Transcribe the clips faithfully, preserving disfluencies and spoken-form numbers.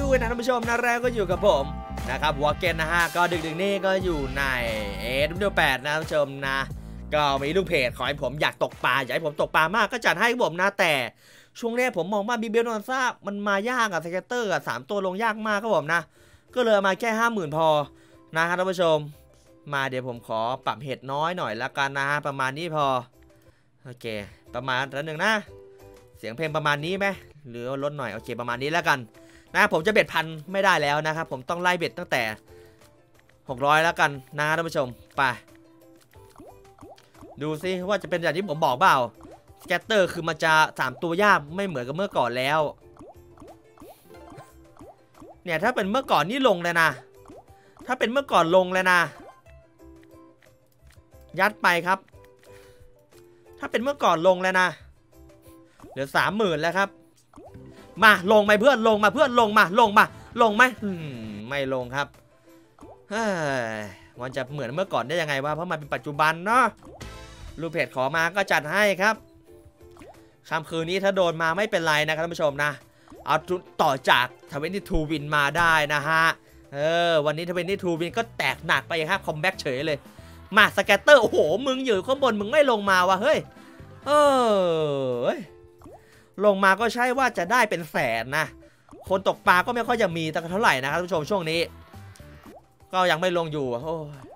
ด้วยนะท่านผู้ชมนะแรกก็อยู่กับผมนะครับวอเกนนะฮะก็ดึกๆนี่ก็อยู่ในเอสดับเบิลยูแปดนะท่านผู้ชมนะก็มีลูกเพจขอให้ผมอยากตกปลาอยากให้ผมตกปลามากก็จัดให้ผมนะแต่ช่วงแรกผมมองว่าบีเบลนอนซ่ามันมายากอะสเก็ตเตอร์อะสามตัวลงยากมากครับผมนะก็เลยมาแค่ห้าหมื่นพอนะครับท่านผู้ชมมาเดี๋ยวผมขอปรับเห็ดน้อยหน่อยละกันนะฮะประมาณนี้พอโอเคประมาณนั้นหนึ่งนะเสียงเพลงประมาณนี้ไหมหรือลดหน่อยโอเคประมาณนี้แล้วกันนะผมจะเบ็ดพันไม่ได้แล้วนะครับผมต้องไล่เบ็ดตั้งแต่หกร้อยแล้วกันนะท่านผู้ชมไปดูซิว่าจะเป็นอย่างที่ผมบอกเปล่าสแกตเตอร์คือมันจะสามตัวยากไม่เหมือนกับเมื่อก่อนแล้วเนี่ยถ้าเป็นเมื่อก่อนนี่ลงเลยนะถ้าเป็นเมื่อก่อนลงเลยนะยัดไปครับถ้าเป็นเมื่อก่อนลงเลยนะเหลือสามหมื่นแล้วครับมาลงไหมเพื่อนลงมาเพื่อนลงมาลงมาลงไหมไม่ลงครับเฮ้ยมันจะเหมือนเมื่อก่อนได้ยังไงวะเพราะมันเป็นปัจจุบันเนาะรูปเพจขอมาก็จัดให้ครับค่ำคืนนี้ถ้าโดนมาไม่เป็นไรนะครับท่านผู้ชมนะเอาต่อจากทเวนตี้ทูวินมาได้นะฮะเออวันนี้ทเวนตี้ทูวินก็แตกหนักไปครับคอมแบ็กเฉยเลยมาสแกตเตอร์โอ้โหมึงอยู่ข้างบนมึงไม่ลงมาวะเฮ้ยเออลงมาก็ใช่ว่าจะได้เป็นแสนนะคนตกปลาก็ไม่ค่อยจะมีแต่เท่าไหร่นะครับท่านผู้ชมช่วงนี้ก็ยังไม่ลงอยู่โอ้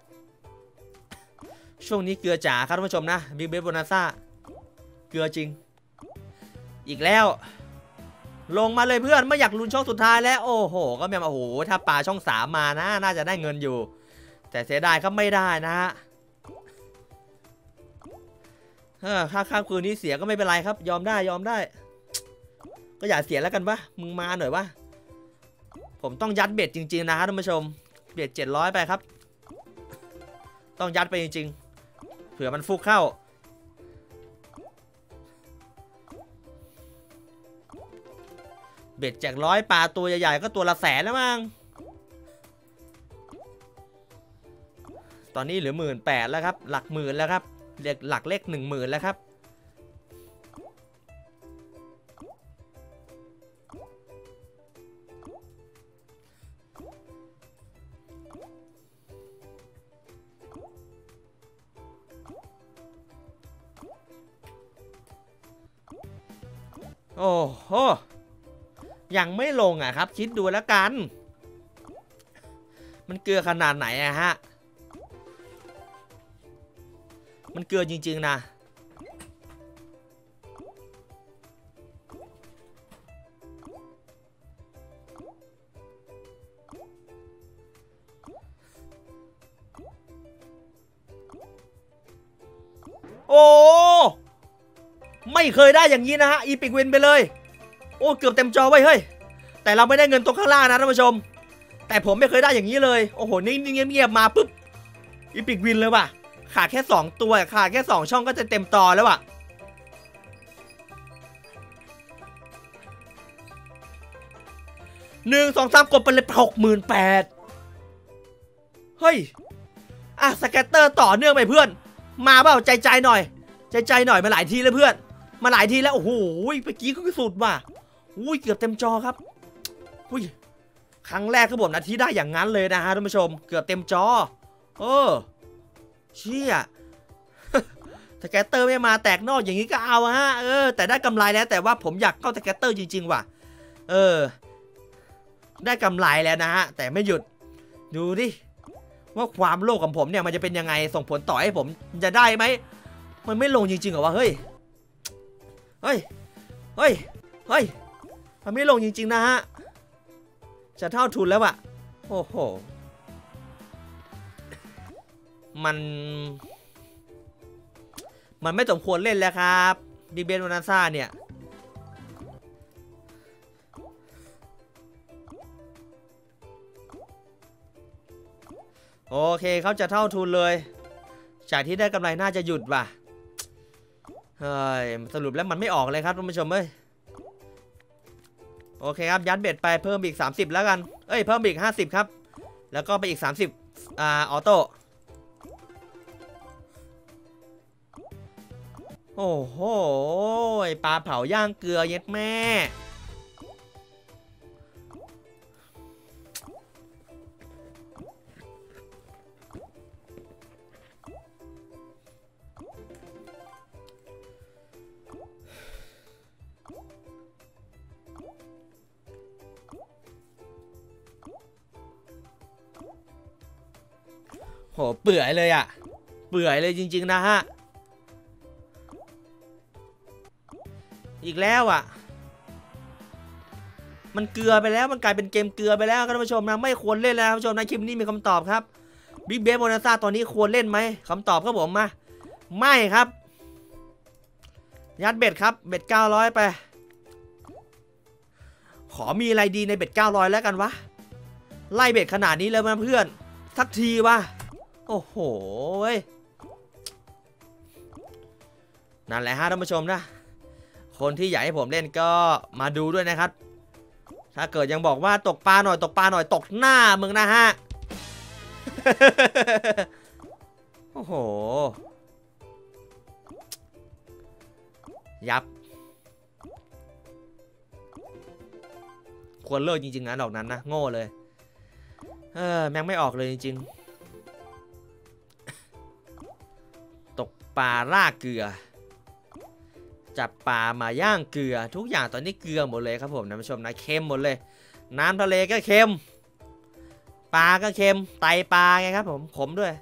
ช่วงนี้เกลือจ๋าครับท่านผู้ชมนะบิ๊กเบสโบนัสซ่าเกลือจริงอีกแล้วลงมาเลยเพื่อนไม่อยากลุ้นช่องสุดท้ายแล้วโอ้โหก็แม่โอ้โหถ้าปลาช่องสามมานะน่าจะได้เงินอยู่แต่เสียดายก็ไม่ได้นะฮะเออค่าข้ามคืนนี้เสียก็ไม่เป็นไรครับยอมได้ยอมได้ก็อย่าเสียแล้วกันวะมึงมาหน่อยวะผมต้องยัดเบ็ดจริงๆนะฮะท่านผู้ชมเบ็ดเจ็ดร้อยไปครับต้องยัดไปจริงๆเผื่อมันฟุกเข้าเบ็ดแจกร้อยปลาตัวใหญ่ๆก็ตัวละแสนแล้วมั้งตอนนี้เหลือหมื่นแปดแล้วครับหลักหมื่นแล้วครับเรียกหลักเลขหนึ่งหมื่นแล้วครับโอ้โหยังไม่ลงอ่ะครับคิดดูแล้วกันมันเกลือขนาดไหนอะฮะมันเกลือจริงๆนะโอ้ไม่เคยได้อย่างนี้นะฮะอีพิกวินไปเลยโอ้เกือบเต็มจอไว้เฮ้ยแต่เราไม่ได้เงินตรงข้างล่างนะท่านผู้ชมแต่ผมไม่เคยได้อย่างนี้เลยโอ้โหนิ่งๆเงียบๆมาปุ๊บอีพิกวินเลยว่ะขาดแค่สองตัวขาดแค่สองช่องก็จะเต็มจอแล้วว่ะหนึ่งสองสามกดไปเลยหกหมื่นแปดเฮ้ยอ่ะสแกตเตอร์ต่อเนื่องไปเพื่อนมาเปล่าใจใจหน่อยใจใจหน่อยมาหลายทีแล้วเพื่อนมาหลายทีแล้วโอ้โหเมื่อกี้ก็สุดว่ะอุ้ยเกือบเต็มจอครับอุ้ยครั้งแรกคือผมนาทีได้อย่างนั้นเลยนะฮะท่านผู้ชมเกือบเต็มจอเออเชี่ยสแกตเตอร์ไม่มาแตกนอกอย่างนี้ก็เอาฮะเออแต่ได้กำไรแล้วแต่ว่าผมอยากเข้าสแกตเตอร์จริงๆว่ะเออได้กำไรแล้วนะฮะแต่ไม่หยุดดูดิว่าความโลภของผมเนี่ยมันจะเป็นยังไงส่งผลต่อให้ผมจะได้ไหมมันไม่ลงจริงๆเหรอวะเฮ้ยเฮ้ยเฮ้ยเฮ้ยมันไม่ลงจริงๆนะฮะจะเท่าทุนแล้วอะโอ้โหมันมันไม่สมควรเล่นแล้วครับดิเบนวานาซ่าเนี่ยโอเคเขาจะเท่าทุนเลยจากที่ได้กำไรน่าจะหยุดว่ะเฮ้ยสรุปแล้วมันไม่ออกเลยครับท่านผู้ชมเอ้ยโอเคครับยัดเบ็ดไปเพิ่มอีกสามสิบแล้วกันเอ้ยเพิ่มอีกห้าสิบครับแล้วก็ไปอีกสามสิบอ่าออโต้โอ้โหปลาเผาย่างเกลือเย็ดแม่โหเปื่อยเลยอะเปื่อยเลยจริงๆนะฮะอีกแล้วอะมันเกลือไปแล้วมันกลายเป็นเกมเกลือไปแล้วท่านผู้ชมนะไม่ควรเล่นแล้วท่านผู้ชมนะคลิปนี้มีคำตอบครับบิ๊กเบสโบนัสซ่าตอนนี้ควรเล่นไหมคำตอบครับผมมาไม่ครับยัดเบ็ดครับเบ็ดเก้าร้อยไปขอมีอะไรดีในเบ็ดเก้าร้อยแล้วกันวะไล่เบ็ดขนาดนี้เลยนะเพื่อนสักทีวะโอ้โหนั่นแหละฮะท่านผู้ชมนะคนที่อยากให้ผมเล่นก็มาดูด้วยนะครับถ้าเกิดยังบอกว่าตกปลาหน่อยตกปลาหน่อยตกหน้ามึงนะฮะ โอ้โหยับควรเลิกจริงๆนะดอกนั้นนะโง่เลยเออแม่งไม่ออกเลยจริงๆตกปลาล่าเกลือจับปลามาย่างเกลือทุกอย่างตอนนี้เกลือหมดเลยครับผมท่านผู้ชมนะเค็มหมดเลยน้ำทะเลก็เค็มปลาก็เค็มไตปลาไงครับผมขมด้วย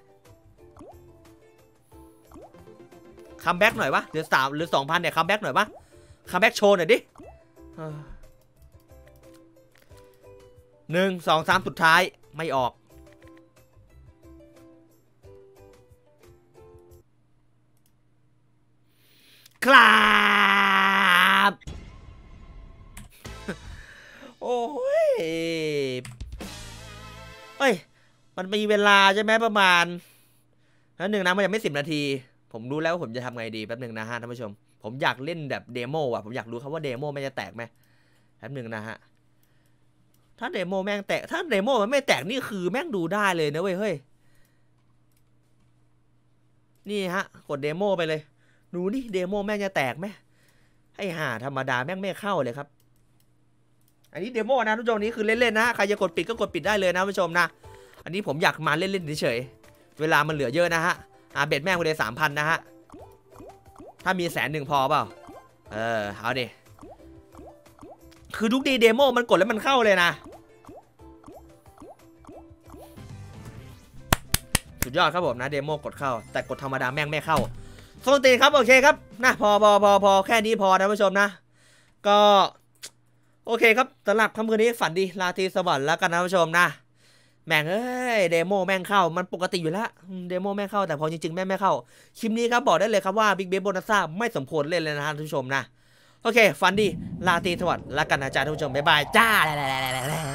คัมแบ็กหน่อยวะหรือสามหรือสองพันเนี่ยคัมแบ็กหน่อยวะคัมแบ็กโชว์หน่อยดิหนึ่งสองสามสุดท้ายไม่ออกครับโอ้ยเฮ้ยมันมีเวลาใช่ไหมประมาณแล้วหนึ่งนะมันยังไม่สิบนาทีผมรู้แล้วว่าผมจะทำไงดีแป๊บหนึ่งนะฮะท่านผู้ชมผมอยากเล่นแบบเดโมอ่ะผมอยากรู้ครับว่าเดโมมันจะแตกไหมแป๊บหนึ่งนะฮะถ้าเดโมแม่งแตกถ้าเดโมมันไม่แตกนี่คือแม่งดูได้เลยนะเว้ยเฮ้ยนี่ฮะกดเดโมไปเลยดูนี่เดโมแม่งจะแตกไหมให้หาธรรมดาแม่งไม่เข้าเลยครับอันนี้เดโมนะทุกท่านนี้คือเล่นๆนะใครจะกดปิดก็กดปิดได้เลยนะผู้ชมนะอันนี้ผมอยากมาเล่นๆเฉยๆเวลามันเหลือเยอะนะฮะอ่าเบ็ดแม่งไปเลยสามพันนะฮะถ้ามีแสนหนึ่งพอเปล่าเออเอาดิคือทุกดีเดโมมันกดแล้วมันเข้าเลยนะสุดยอดครับผมนะเดโมกดเข้าแต่กดธรรมดาแม่งไม่เข้าโซนตีครับโอเคครับนะพอพอพอพอแค่นี้พอนะผู้ชมนะก็โอเคครับสำหรับค่ำคืนนี้ฝันดีราตรีสวัสดิ์แล้วกันนะผู้ชมนะแม่งเอ้ยเดโมแม่งเข้ามันปกติอยู่แล้วเดโมแม่งเข้าแต่พอจริงๆแม่งไม่เข้าคลิปนี้ครับบอกได้เลยครับว่าบิ๊กเบสโบนัสซ่าไม่สมควรเล่นเลยนะท่านผู้ชมนะโอเคฝันดีราตรีสวัสดิ์แล้วกันนะจ๊ะท่านผู้ชมบ๊ายบายจ้า